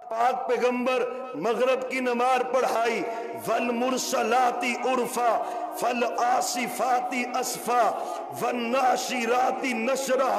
پاک پیغمبر مغرب کی نماز پڑھائی، والمرسلاتی عرفا فالآصفاتی اسفا والناشراتی نشرا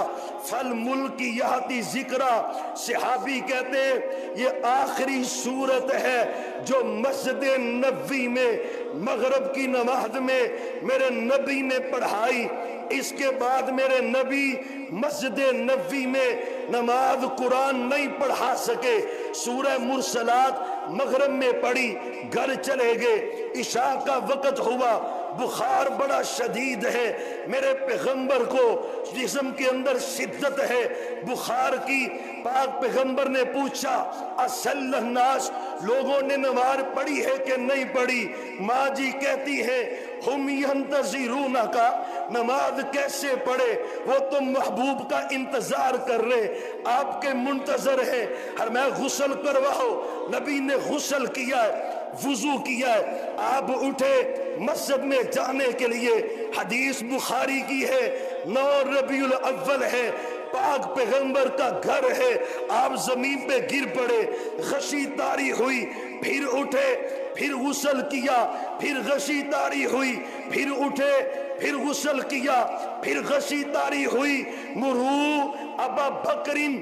فالملکیاتی ذکرا۔ صحابی کہتے ہیں یہ آخری سورت ہے جو مسجد نبوی میں مغرب کی نماز میں میرے نبی نے پڑھائی۔ اس کے بعد میرے نبی مسجد نبوی میں نماز قرآن نہیں پڑھا سکے، سورہ مرسلات مغرب میں پڑھی، گھر چلے گئے، عشاء کا وقت ہوا، بخار بڑا شدید ہے، میرے پیغمبر کو جسم کے اندر شدت ہے بخار کی۔ پاک پیغمبر نے پوچھا اصل الناس، لوگوں نے نماز پڑھی ہے کہ نہیں پڑھی؟ ماں جی کہتی ہے ہم ینتظرون کا، نماز کیسے پڑھے؟ وہ تو محبوب کا انتظار کر رہے، آپ کے منتظر ہیں، ہر میں غسل کرواؤ۔ نبی نے غسل کیا ہے، وضو کیا ہے، آپ اٹھے مسجد میں جانے کے لیے۔ حدیث بخاری کی ہے، 9 ربیع الاول ہے، پاک پیغمبر کا گھر ہے، آپ زمین پہ گر پڑے، غشی طاری ہوئی، پھر اٹھے، پھر غسل کیا، پھر غشی طاری ہوئی، پھر اٹھے، پھر غسل کیا، پھر غشی طاری ہوئی۔ مرو ابا بکرین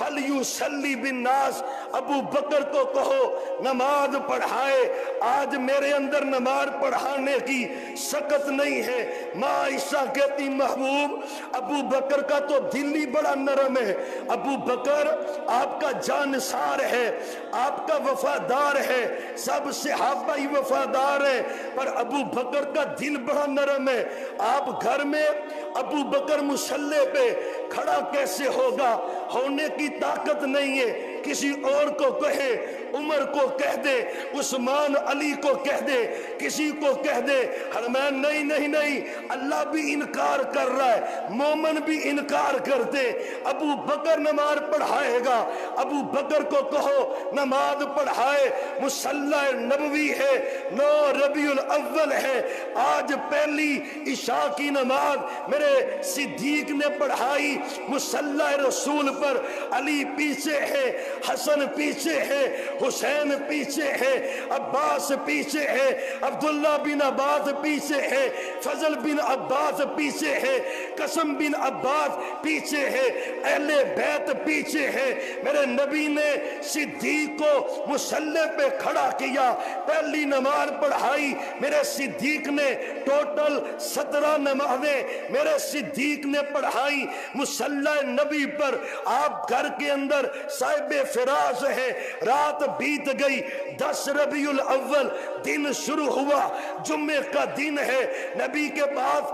فلیصلی بالناس، ابو بکر کو کہو نماز پڑھائے، آج میرے اندر نماز پڑھانے کی سکت نہیں ہے۔ ماں عائشہ کہتی محبوب ابو بکر کا تو دل ہی بڑا نرم ہے، ابو بکر آپ کا جانثار ہے، آپ کا وفادار ہے، سب صحابہ ہی وفادار ہیں، پر ابو بکر کا دل بڑا نرم ہے۔ آپ گھر میں ابو بکر مصلی پہ کھڑا کیسے ہوگا؟ ہونے کی طاقت نہیں ہے، کسی اور کو کہے، عمر کو کہہ دے، عثمان علی کو کہہ دے، کسی کو کہہ دے۔ حرمین نہیں نہیں نہیں، اللہ بھی انکار کر رہا ہے، مومن بھی انکار کرتے۔ ابو بکر نماز پڑھائے گا، ابو بکر کو کہو نماز پڑھائے۔ مصلی نبوی ہے، 9 ربیع الاول ہے، آج پہلی عشاء کی نماز میرے صدیق نے پڑھائی مصلی رسول پر۔ علی پیچھے ہے، حسن پیچھے ہے، حسین پیچھے ہے، عباس پیچھے ہے، عبداللہ بن عباس پیچھے ہے، فضل بن عباس پیچھے ہے، قسم بن عباس پیچھے ہے، اہل بیت پیچھے ہے۔ میرے نبی نے صدیق کو مصلی پہ کھڑا کیا، پہلی نماز پڑھائی میرے صدیق نے، ٹوٹل 17 نمازیں میرے صدیق نے پڑھائی مصلی نبی پر۔ آپ گھر کے اندر صاحب فراز ہے، رات بیت گئی، 10 ربیع الاول دن شروع ہوا، جمعے کا دن ہے۔ نبی کے پاس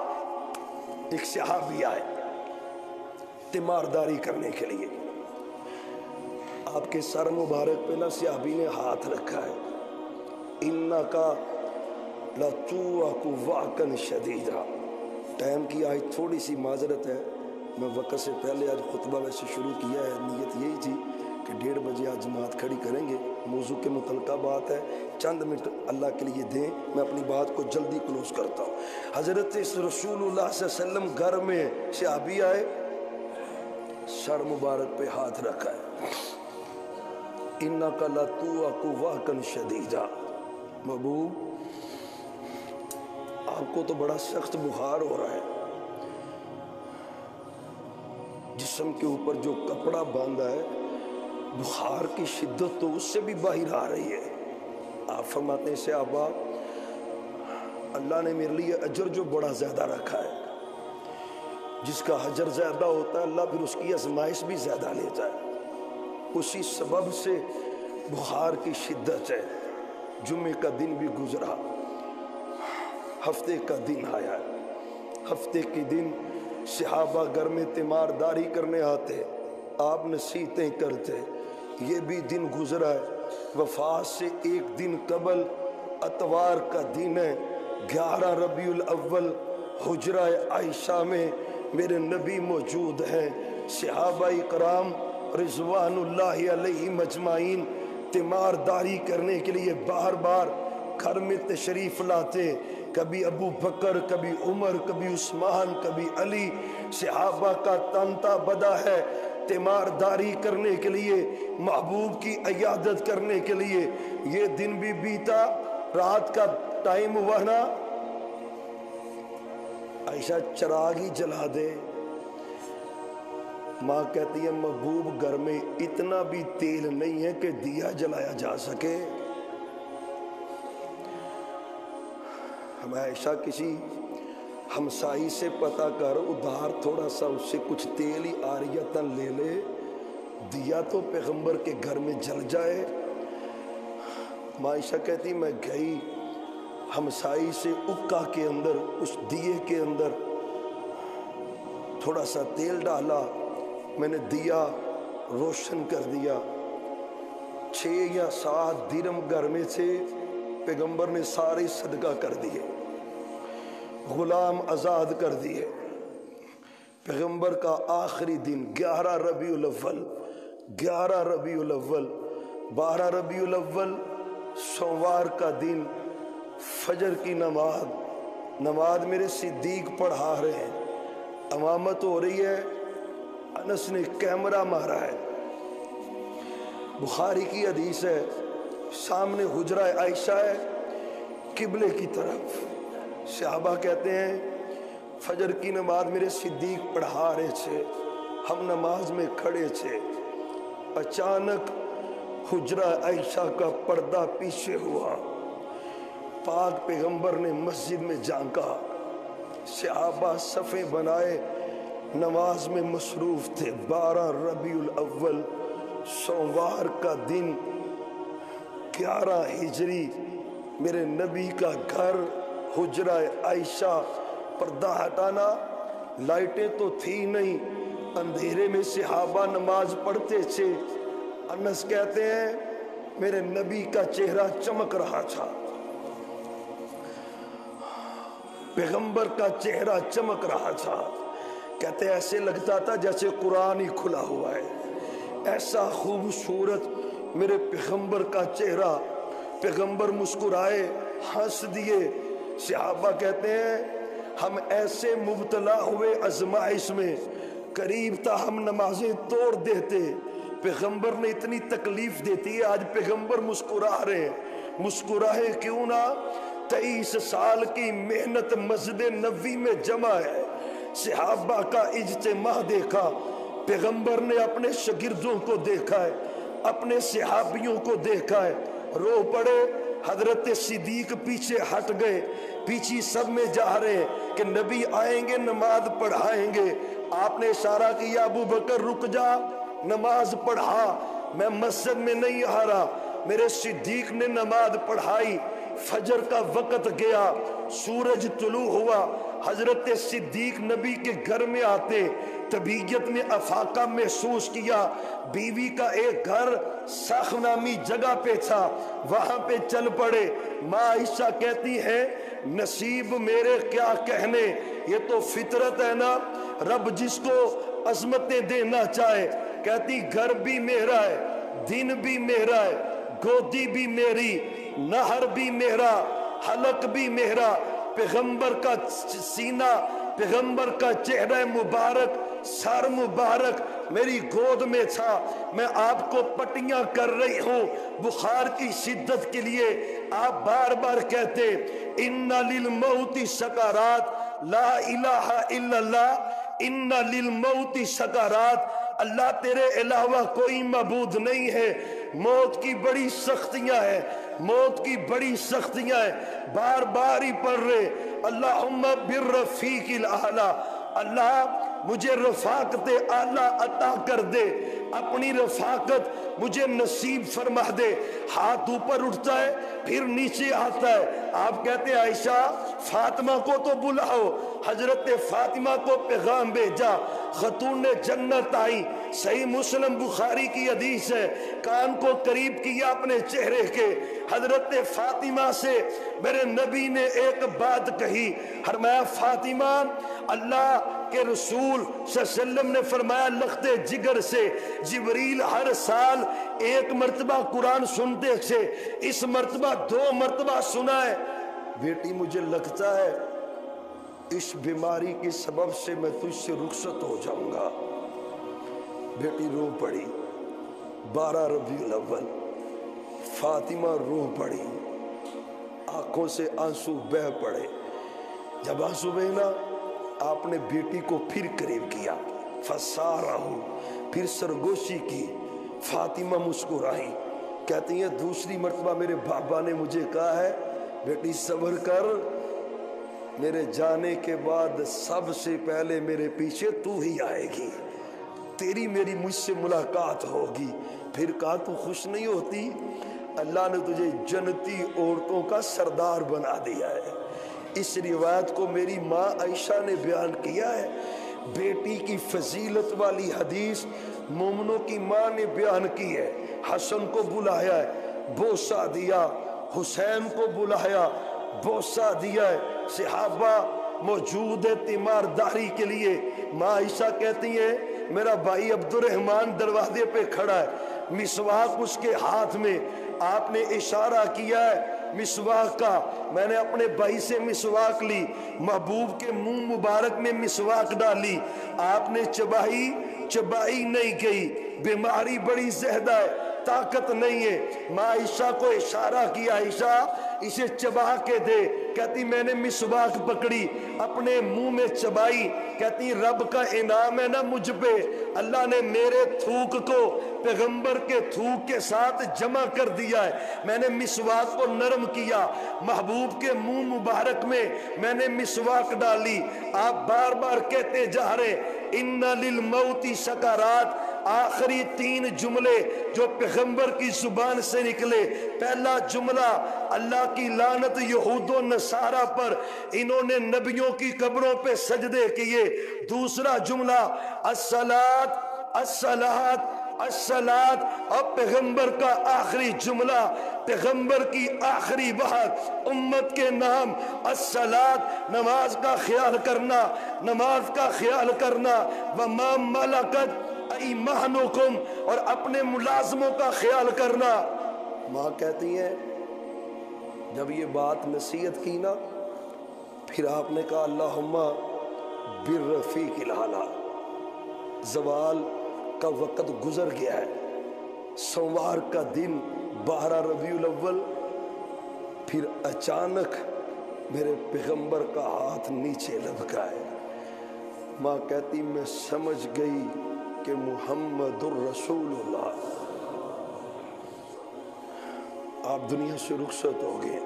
ایک صحابی آئے تیمارداری کرنے کے لیے، آپ کے سر مبارک پہ نا صحابی نے ہاتھ رکھا ہے، انکا لتوعک وعکا شدیدا۔ ٹائم کی آج تھوڑی سی معذرت ہے، میں وقت سے پہلے آج خطبہ ویسے شروع کیا ہے، نیت یہی تھی کہ 1:30 بجے آج جماعت کھڑی کریں گے، موضوع کے متعلقہ بات ہے، چند منٹ اللہ کے لیے دیں، میں اپنی بات کو جلدی کلوز کرتا ہوں۔ حضرت رسول اللہ صلی اللہ علیہ وسلم گھر میں صحابی آئے، سر مبارک پہ ہاتھ رکھا ہے، انکا لتوعک وعکا شدیدا۔ محبوب آپ کو تو بڑا سخت بخار ہو رہا ہے، جسم کے اوپر جو کپڑا باندھا ہے، بخار کی شدت تو اس سے بھی باہر آ رہی ہے۔ آپ فرماتے ہیں صحابہ اللہ نے میرے لیے اجر جو بڑا زیادہ رکھا ہے، جس کا اجر زیادہ ہوتا ہے اللہ پھر اس کی آزمائش بھی زیادہ لیتا ہے، اسی سبب سے بخار کی شدت ہے۔ جمعے کا دن بھی گزرا، ہفتے کا دن آیا، ہفتے کے دن صحابہ گھر میں تیمارداری کرنے آتے، آپ نصیحتیں کرتے، یہ بھی دن گزرا ہے۔ وفات سے ایک دن قبل اتوار کا دن ہے، 11 ربیع الاول، حجرہ عائشہ میں میرے نبی موجود ہیں، صحابہ کرام رضوان اللہ علیہ مجمعین تیمارداری کرنے کے لیے بار بار گھر میں تشریف لاتے، کبھی ابو بکر، کبھی عمر، کبھی عثمان، کبھی علی، صحابہ کا تانتا بدا ہے۔ تیمارداری کرنے کے لیے، محبوب کی عیادت کرنے کے لیے. یہ دن بھی بیتا، رات کا ٹائم ہوا نا، عائشہ چراغ ہی جلا دے. ماں کہتی ہے محبوب گھر میں اتنا بھی تیل نہیں ہے کہ دیا جلایا جا سکے. ہم عائشہ کسی ہمسائی سے پتہ کر ادھار تھوڑا سا اس سے کچھ تیل ہی عاریتاً لے لے، دیا تو پیغمبر کے گھر میں جل جائے. ماں عائشہ کہتی میں گئی ہمسائی سے اکا کے اندر، اس دیے کے اندر تھوڑا سا تیل ڈالا، میں نے دیا روشن کر دیا. 6 یا 7 درم گھر میں سے پیغمبر نے سارے صدقہ کر دیے، غلام آزاد کر دیے. پیغمبر کا آخری دن 11 ربیع الاول، 11 ربیع الاول، 12 ربیع الاول سوموار کا دن، فجر کی نماز میرے صدیق پڑھا رہے ہیں، امامت ہو رہی ہے. انس نے کیمرہ مارا ہے، بخاری کی حدیث ہے، سامنے حجرہ عائشہ ہے قبلے کی طرف. صحابہ کہتے ہیں فجر کی نماز میرے صدیق پڑھا رہے تھے، ہم نماز میں کھڑے تھے، اچانک حجرہ عائشہ کا پردہ پیچھے ہوا. پاک پیغمبر نے مسجد میں جھانکا، صحابہ صفیں بنائے نماز میں مصروف تھے. 12 ربیع الاول سوموار کا دن، 11 ہجری، میرے نبی کا گھر حجرہ عائشہ. پردہ ہٹانا، لائٹیں تو تھی نہیں، اندھیرے میں صحابہ نماز پڑھتے تھے. انس کہتے ہیں میرے نبی کا چہرہ چمک رہا تھا، پیغمبر کا چہرہ چمک رہا تھا. کہتے ایسے لگتا تھا جیسے قرآن ہی کھلا ہوا ہے، ایسا خوبصورت میرے پیغمبر کا چہرہ. پیغمبر مسکرائے، ہنس دیے. صحابہ کہتے ہیں ہم ایسے مبتلا ہوئے آزمائش میں، قریب تھا ہم نمازیں توڑ دیتے. پیغمبر نے اتنی تکلیف دیتی ہے، آج پیغمبر مسکرا رہے. مسکرائے کیوں نہ؟ 23 سال کی محنت مسجد نبوی میں جمع ہے. صحابہ کا اجتماع دیکھا، پیغمبر نے اپنے شاگردوں کو دیکھا ہے، اپنے صحابیوں کو دیکھا ہے، رو پڑے. حضرت صدیق پیچھے ہٹ گئے، پیچھے سب میں جا رہے کہ نبی آئیں گے نماز پڑھائیں گے. آپ نے اشارہ کیا ابو بکر رک جا، نماز پڑھا، میں مسجد میں نہیں آ رہا. میرے صدیق نے نماز پڑھائی. فجر کا وقت گیا، سورج طلوع ہوا. حضرت صدیق نبی کے گھر میں آتے، طبیعت میں افاقہ محسوس کیا. بیوی کا ایک گھر ساخ نامی جگہ پہ تھا، وہاں پہ چل پڑے. ماں عائشہ کہتی ہے نصیب میرے کیا کہنے، یہ تو فطرت ہے نا، رب جس کو عظمتیں دینا چاہے. کہتی گھر بھی میرا ہے، دن بھی میرا ہے، گودی بھی میری، نہر بھی میرا، حلق بھی میرا. پیغمبر کا سینہ، پیغمبر کا چہرہ مبارک، سر مبارک میری گود میں تھا. میں آپ کو پٹیاں کر رہی ہوں بخار کی شدت کے لیے. آپ بار بار کہتے ان للموت سکرات، لا الہ الا اللہ، ان للموت سکرات، اللہ تیرے علاوہ کوئی معبود نہیں ہے. موت کی بڑی سختیاں ہیں، موت کی بڑی سختیاں ہیں. بار بار ہی پڑھ رہے اللہم بالرفیق الاعلی، اللہ مجھے رفاقت اعلیٰ عطا کر دے، اپنی رفاقت مجھے نصیب فرما دے. ہاتھ اوپر اٹھتا ہے پھر نیچے آتا ہے. آپ کہتے ہیں عائشہ فاطمہ کو تو بلاؤ. حضرت فاطمہ کو پیغام بھیجا، خاتون جنت آئی. صحیح مسلم بخاری کی حدیث ہے، کان کو قریب کیا اپنے چہرے کے. حضرت فاطمہ سے میرے نبی نے ایک بات کہی، فرمایا فاطمہ اللہ کے رسول صلی اللہ علیہ وسلم نے فرمایا لخت جگر سے جبریل ہر سال 1 مرتبہ قرآن سنتے تھے، اس مرتبہ 2 مرتبہ سنا ہے. بیٹی مجھے لگتا ہے اس بیماری کے سبب سے میں تجھ سے رخصت ہو جاؤں گا. بیٹی رو پڑی 12 ربیع الاول، فاطمہ رو پڑی، آنکھوں سے آنسو بہہ پڑے۔ جب آنسو بہے نا، آپ نے بیٹی کو پھر قریب کیا، فسارہ، پھر سرگوشی کی۔ فاطمہ مسکرائی، کہتی ہیں دوسری مرتبہ میرے بابا نے مجھے کہا ہے بیٹی صبر کر، میرے جانے کے بعد سب سے پہلے میرے پیچھے تو ہی آئے گی، تیری میری مجھ سے ملاقات ہوگی۔ پھر کہا تو خوش نہیں ہوتی؟ اللہ نے تجھے جنتی عورتوں کا سردار بنا دیا ہے۔ اس روایت کو میری ماں عائشہ نے بیان کیا ہے۔ بیٹی کی فضیلت والی حدیث مومنوں کی ماں نے بیان کی ہے۔ حسن کو بلایا ہے، بوسہ دیا، حسین کو بلایا، بوسہ دیا ہے۔ صحابہ موجود ہے تیمارداری کے لیے۔ ماں عائشہ کہتی ہیں میرا بھائی عبد الرحمن دروازے پہ کھڑا ہے، مسواک اس کے ہاتھ میں، آپ نے اشارہ کیا ہے مسواک کا، میں نے اپنے بھائی سے مسواک لی، محبوب کے منہ مبارک میں مسواک ڈالی، آپ نے چبائی نہیں کی، بیماری بڑی زیادہ ہے، طاقت نہیں ہے۔ ماں عائشہ کو اشارہ کیا، عائشہ اسے چبا کے دے، کہتی میں نے مسواک پکڑی، اپنے منہ میں چبائی، کہتی رب کا انعام ہے نا مجھ پہ، اللہ نے میرے تھوک کو پیغمبر کے تھوک کے ساتھ جمع کر دیا ہے، میں نے مسواک کو نرم کیا، محبوب کے منہ مبارک میں نے مسواک ڈالی۔ آپ بار بار کہتے جا رہے ان للموت سکرات، آخری 3 جملے جو پیغمبر کی زبان سے نکلے۔ پہلا جملہ اللہ کی لعنت یہود و نصارہ پر، انہوں نے نبیوں کی قبروں پہ سجدے کیے۔ دوسرا جملہ الصلاۃ الصلاۃ الصلاۃ، اور پیغمبر کا آخری جملہ، پیغمبر کی آخری بات امت کے نام الصلاۃ، نماز کا خیال کرنا، نماز کا خیال کرنا، وما ملکت ایمانکم، اور اپنے ملازموں کا خیال کرنا۔ ماں کہتی ہیں جب یہ بات نصیحت کی نا، پھر آپ نے کہا اللہم بالرفیق الاعلی، زوال کا وقت گزر گیا ہے، سوموار کا دن 12 ربیع الاول، پھر اچانک میرے پیغمبر کا ہاتھ نیچے لبکا ہے۔ ماں کہتی میں سمجھ گئی کہ محمد الرسول اللہ، آپ دنیا سے رخصت ہو گئے۔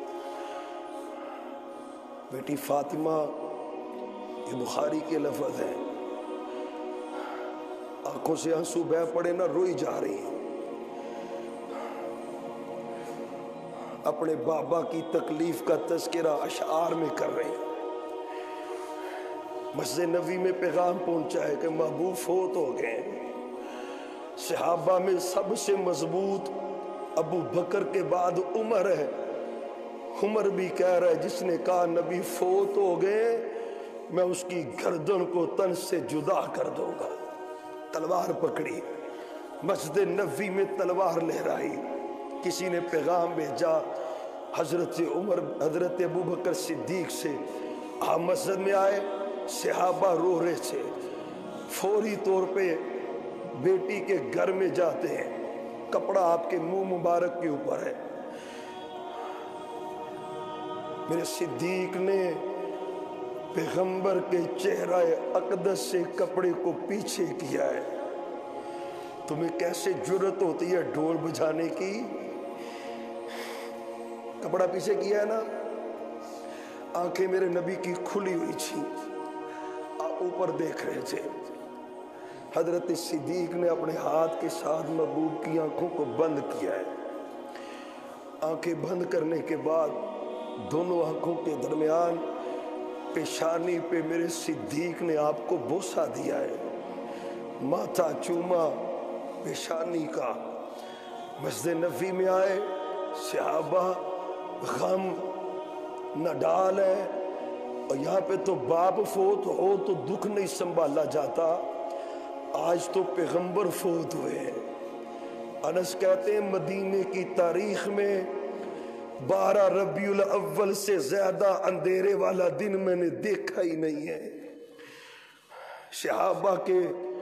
بیٹی فاطمہ، یہ بخاری کے لفظ ہیں، آنکھوں سے آنسو بہہ پڑے نہ، روئی جا رہی ہیں، اپنے بابا کی تکلیف کا تذکرہ اشعار میں کر رہے ہیں۔ مسجد نبوی میں پیغام پہنچا ہے کہ محبوب فوت ہو گئے۔ صحابہ میں سب سے مضبوط ابو بکر کے بعد عمر ہے۔ عمر بھی کہہ رہا ہے جس نے کہا نبی فوت ہو گئے، میں اس کی گردن کو تن سے جدا کر دوں گا۔ تلوار پکڑی، مسجد نبوی میں تلوار لہرائی۔ کسی نے پیغام بھیجا حضرت عمر، حضرت ابو بکر صدیق سے، آپ مسجد میں آئے، صحابہ رو رہے تھے، فوری طور پہ بیٹی کے گھر میں جاتے ہیں، کپڑا آپ کے منہ مبارک کے اوپر ہے۔ میرے صدیق نے پیغمبر کے چہرہ اقدس سے کپڑے کو پیچھے کیا ہے۔ تمہیں کیسے جرت ہوتی ہے ڈھول بجانے کی؟ کپڑا پیچھے کیا ہے نا، آنکھیں میرے نبی کی کھلی ہوئی تھی، آپ اوپر دیکھ رہے تھے۔ حضرت صدیق نے اپنے ہاتھ کے ساتھ محبوب کی آنکھوں کو بند کیا ہے۔ آنکھیں بند کرنے کے بعد دونوں آنکھوں کے درمیان پیشانی پہ میرے صدیق نے آپ کو بوسہ دیا ہے، ماتھا چوما پیشانی کا۔ مسجد نبوی میں آئے، صحابہ غم نہ ڈال ہے، اور یہاں پہ تو باپ فوت ہو تو دکھ نہیں سنبھالا جاتا، آج تو پیغمبر فوت ہوئے ہیں۔ انس کہتے ہیں مدینے کی تاریخ میں 12 ربیع الاول سے زیادہ اندھیرے والا دن میں نے دیکھا ہی نہیں ہے۔ صحابہ کے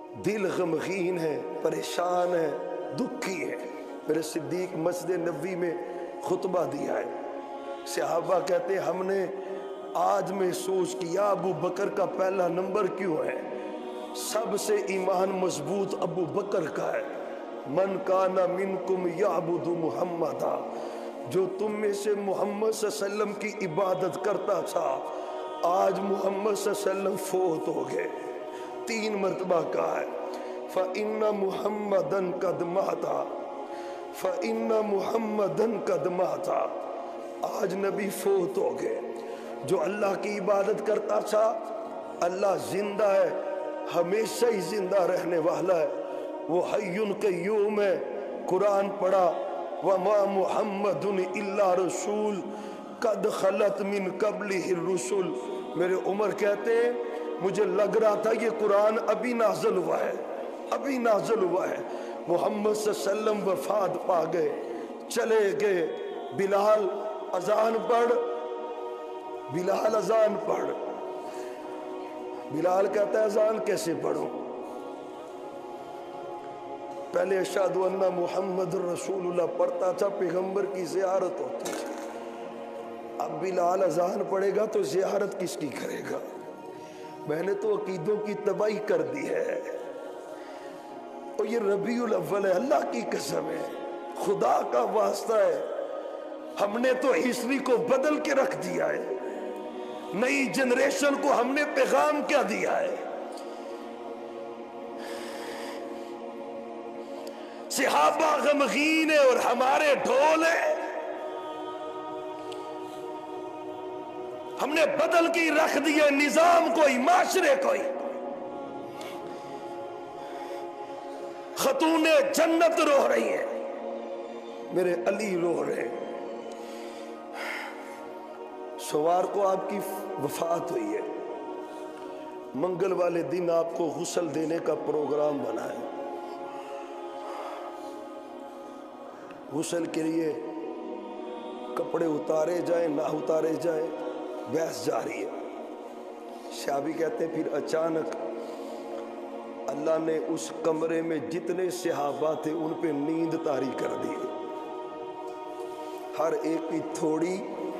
دل غمگین ہے، پریشان ہے، دکھی ہے۔ میرے صدیق مسجد نبوی میں خطبہ دیا ہے، صحابہ کہتے ہیں ہم نے آج محسوس کیا ابو بکر کا پہلا نمبر کیوں ہے؟ سب سے ایمان مضبوط ابو بکر کا ہے۔ من کان منکم یعبد محمدا، جو تم میں سے محمد صلی اللہ علیہ وسلم کی عبادت کرتا تھا، آج محمد صلی اللہ علیہ وسلم فوت ہو گئے۔ 3 مرتبہ کہا ہے فَإِنَّ مُحَمَّدًا قَدْ مَاتَ، فَإِنَّ مُحَمَّدًا قَدْ مَاتَ، آج نبی فوت ہو گئے۔ جو اللہ کی عبادت کرتا تھا، اللہ زندہ ہے، ہمیشہ ہی زندہ رہنے والا ہے، وہ حی قیوم ہے۔ قرآن پڑھا وَمَا مُحَمَّدٌ إِلَّا رَسُولٌ قَدْ خَلَتْ مِن قَبْلِهِ الرُّسُلُ۔ میرے عمر کہتے ہیں مجھے لگ رہا تھا یہ قرآن ابھی نازل ہوا ہے، ابھی نازل ہوا ہے۔ محمد صلی اللہ علیہ وسلم وفات پا گئے، چلے گئے۔ بلال اذان پڑھ، بلال اذان پڑھ۔ بلال کہتا ہے اذان کیسے پڑھوں؟ پہلے اشہد ان محمد رسول اللہ پڑھتا تھا، پیغمبر کی زیارت ہوتی تھی۔ اب بلال اذان پڑھے گا تو زیارت کس کی کرے گا؟ میں نے تو عقیدوں کی تباہی کر دی ہے۔ اور یہ ربیع الاول ہے، اللہ کی قسم ہے، خدا کا واسطہ ہے، ہم نے تو ہسٹری کو بدل کے رکھ دیا ہے۔ نئی جنریشن کو ہم نے پیغام کیا دیا ہے؟ صحابہ غمگین ہیں اور ہمارے ڈھول ہیں۔ ہم نے بدل کی رکھ دیا نظام کوئی، معاشرے کوئی۔ خاتون جنت رو رہی ہیں، میرے علی رو رہے ہیں۔ سوار کو آپ کی وفات ہوئی ہے، منگل والے دن آپ کو غسل دینے کا پروگرام بنا ہے۔ غسل کے لیے کپڑے اتارے جائیں نہ اتارے جائیں، بحث جاری ہے۔ شعبی کہتے ہیں پھر اچانک اللہ نے اس کمرے میں جتنے صحابہ تھے ان پہ نیند طاری کر دی، ہر ایک کی تھوڑی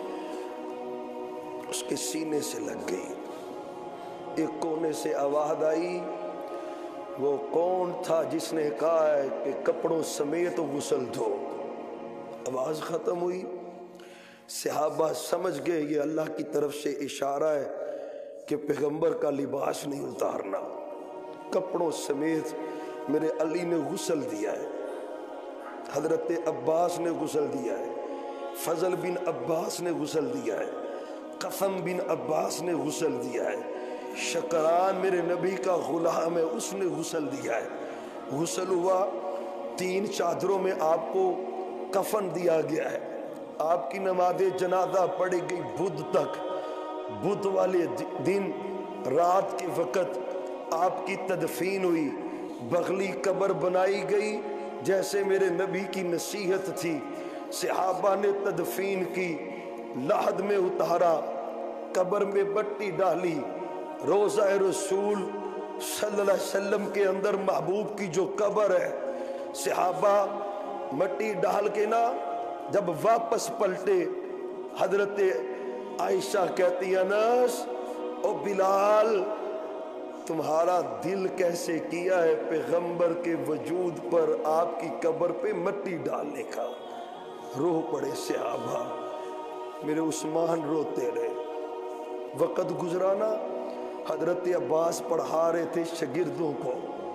اس کے سینے سے لگ گئی۔ ایک کونے سے آواز آئی، وہ کون تھا جس نے کہا ہے کہ کپڑوں سمیت غسل دھو؟ آواز ختم ہوئی، صحابہ سمجھ گئے یہ اللہ کی طرف سے اشارہ ہے کہ پیغمبر کا لباس نہیں اتارنا، کپڑوں سمیت میرے علی نے غسل دیا ہے۔ حضرت عباس نے غسل دیا ہے، فضل بن عباس نے غسل دیا ہے، قسم بن عباس نے غسل دیا ہے، شکران میرے نبی کا غلام ہے اس نے غسل دیا ہے۔ غسل ہوا، 3 چادروں میں آپ کو کفن دیا گیا ہے۔ آپ کی نماز جنازہ پڑھی گئی بدھ تک۔ بدھ والے دن رات کے وقت آپ کی تدفین ہوئی، بغلی قبر بنائی گئی جیسے میرے نبی کی نصیحت تھی۔ صحابہ نے تدفین کی، لحد میں اتارا، قبر میں مٹی ڈالی۔ روضہ رسول صلی اللہ علیہ وسلم کے اندر محبوب کی جو قبر ہے، صحابہ مٹی ڈال کے نا جب واپس پلٹے، حضرت عائشہ کہتی ہے انس او بلال تمہارا دل کیسے کیا ہے پیغمبر کے وجود پر آپ کی قبر پہ مٹی ڈالنے کا؟ روح پڑے صحابہ، میرے عثمان روتے رہے۔ وقت گزرانا، حضرت عباس پڑھا رہے تھے شاگردوں کو،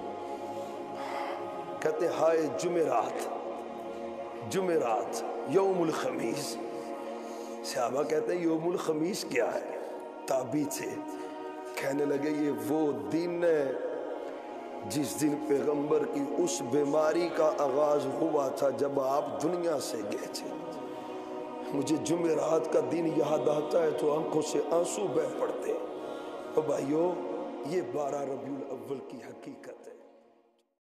کہتے ہائے جمعرات، جمعرات یوم الخمیس۔ صحابہ کہتے ہیں یوم الخمیس کیا ہے؟ تابعی تھے، کہنے لگے یہ وہ دن ہے جس دن پیغمبر کی اس بیماری کا آغاز ہوا تھا جب آپ دنیا سے گئے تھے۔ مجھے جمعرات کا دن یاد آتا ہے تو آنکھوں سے آنسو بہہ پڑتے۔ اور بھائیو، یہ 12 ربیع الاول کی حقیقت